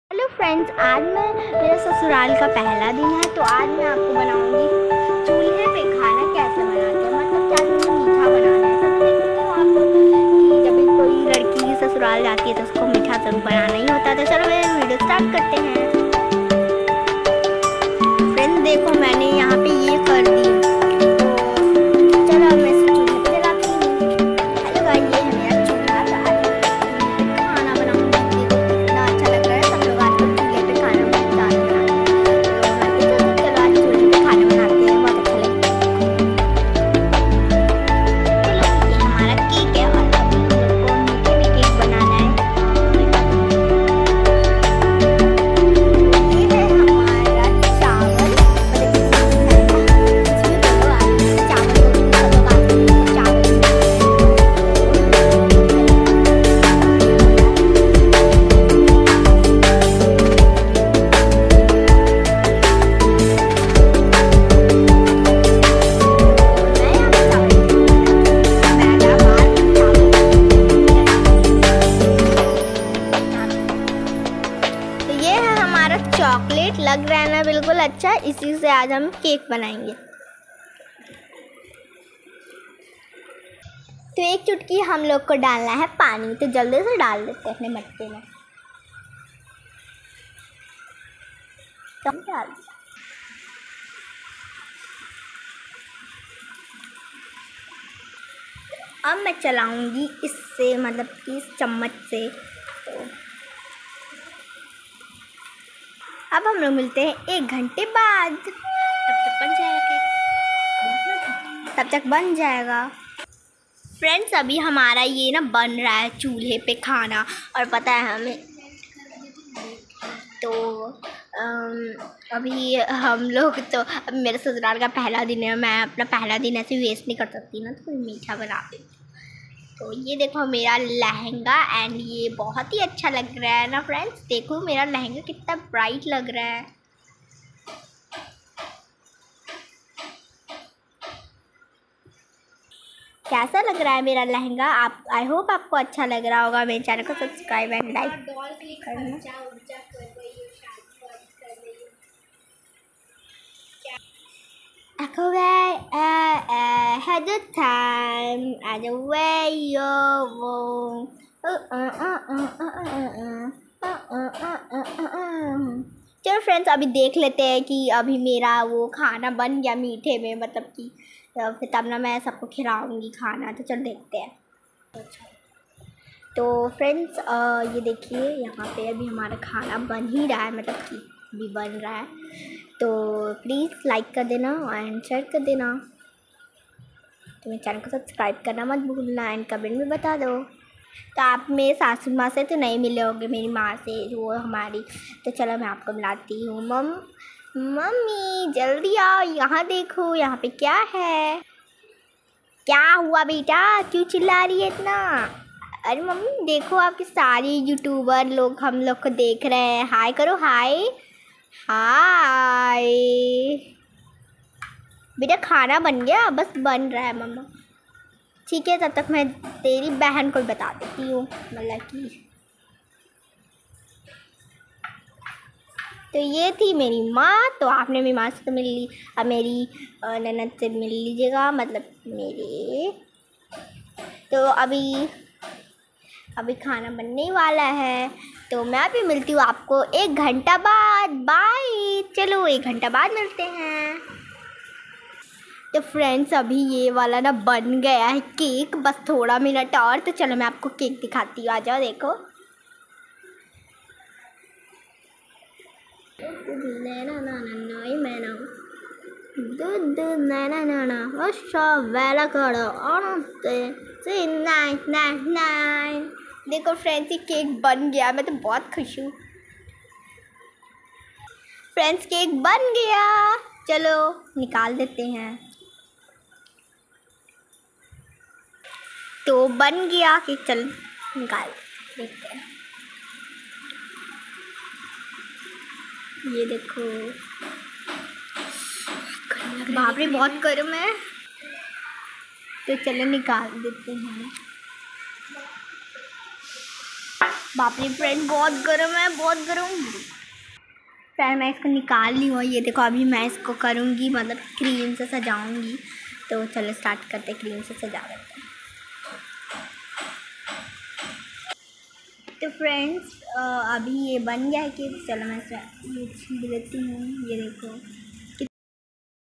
Hello friends, आज मेरा ससुराल का पहला दिन है। तो आज मैं आपको बनाऊंगी चूल्हे पे खाना कैसे बनाते हैं, मतलब क्या मुझे मीठा बनाना है। सब देखते हो आप कि जब भी कोई लड़की ससुराल जाती है तो उसको मीठा जरूर बनाना ही होता है। तो चलो मैं वीडियो स्टार्ट करते हैं। फ्रेंड्स देखो, मैंने यहाँ पे ये कर दी। तो चलो अब मैं इसे चूल्हे पे जलाती हूँ। हेलो गाइस, ये है मेरा चूल्हा। तो आज मैं खाना बनाऊंगी। देखो कितना अच्छा लग रहा है। सब लोग आजकल चूल्हे पे खाना बहुत ज़्यादा बनाते हैं। तो मैं भी चलो आज चूल्हे पे खाना बनाते हैं, बहुत अच्छा लगता है। चलो ये हमारा केक है और अभी हम लोग को मीठे में केक बनाना है। ये है हमारा चावल, मतलब कि इसमें बोलो आप चावल को भी सब लोग आजकल चावल भी बनाते हैं। तो ये है हमारा चॉकलेट, लग रहा है ना बिल्कुल अच्छा। इसी से आज हम केक बनाएंगे। तो एक चुटकी हम लोग को डालना है पानी। तो जल्दी से डाल देते हैं अपने मटके में। तो हम डाल दिया। अब मैं चलाऊंगी इससे, मतलब कि इस चम्मच से। तो अब हम लोग मिलते हैं 1 घंटे बाद। तब तक बन जाएगा केक। तब तक बन जाएगा। फ्रेंड्स अभी हमारा ये ना बन रहा है चूल्हे पे खाना। और पता है हमें, तो अभी हम लोग तो अब मेरे ससुराल का पहला दिन है। मैं अपना पहला दिन ऐसे वेस्ट नहीं कर सकती ना, तो मीठा बना देती। तो ये देखो मेरा लहंगा, एंड ये बहुत ही अच्छा लग रहा है ना फ्रेंड्स। देखो मेरा लहंगा कितना ब्राइट लग रहा है। कैसा लग रहा है मेरा लहंगा? आप, आई होप आपको अच्छा लग रहा होगा। मेरे चैनल को सब्सक्राइब एंड लाइक करना। Echo guy, had the time at the way you won't. चलो फ्रेंड्स अभी देख लेते हैं कि अभी मेरा वो खाना बन गया मीठे में, मतलब कि फिर तब ना मैं सबको खिलाऊंगी खाना। तो चलो देखते हैं। तो फ्रेंड्स ये देखिए यहाँ पे अभी हमारा खाना बन ही रहा है, मतलब कि अभी बन रहा है। तो प्लीज़ लाइक कर देना एंड शेयर कर देना। तो मेरे चैनल को सब्सक्राइब करना मत भूलना, एंड कमेंट में बता दो। तो आप मेरे सासू माँ से तो नहीं मिले होंगे, मेरी माँ से वो हमारी। तो चलो मैं आपको मिलाती हूँ। मम्मी जल्दी आओ, यहाँ देखो यहाँ पे क्या है। क्या हुआ बेटा, क्यों चिल्ला रही है इतना? अरे मम्मी देखो, आपके सारे यूट्यूबर लोग हम लोग को देख रहे हैं। हाय करो, हाय हाय। बेटा खाना बन गया, बस बन रहा है मम्मा। ठीक है, तब तक मैं तेरी बहन को बता देती हूँ, मतलब कि। तो ये थी मेरी माँ। तो आपने मेरी माँ से तो मिल ली, अब मेरी ननद से मिल लीजिएगा, मतलब मेरे। तो अभी खाना बनने वाला है। तो मैं भी मिलती हूँ आपको 1 घंटा बाद। बाय। चलो 1 घंटा बाद मिलते हैं। तो फ्रेंड्स अभी ये वाला ना बन गया है केक, बस थोड़ा मिनट और। तो चलो मैं आपको केक दिखाती हूँ, आ जाओ देखो। देखो फ्रेंड्स ये केक बन गया, मैं तो बहुत खुश हूँ। फ्रेंड्स केक बन गया, चलो निकाल देते हैं। तो बन गया केक, चल निकाल देखते हैं। ये देखो, बाप रे बहुत गर्म है। तो चलो निकाल देते हैं। बाप रे फ्रेंड, बहुत गर्म है, बहुत गर्म। फ्रेंड मैं इसको निकाल ली हूँ। ये देखो अभी मैं इसको करूँगी, मतलब क्रीम से सजाऊँगी। तो चलो स्टार्ट करते, क्रीम से सजावट। तो फ्रेंड्स अभी ये बन गया है कि चलो मैं इसे ये छील लेती हूँ। ये देखो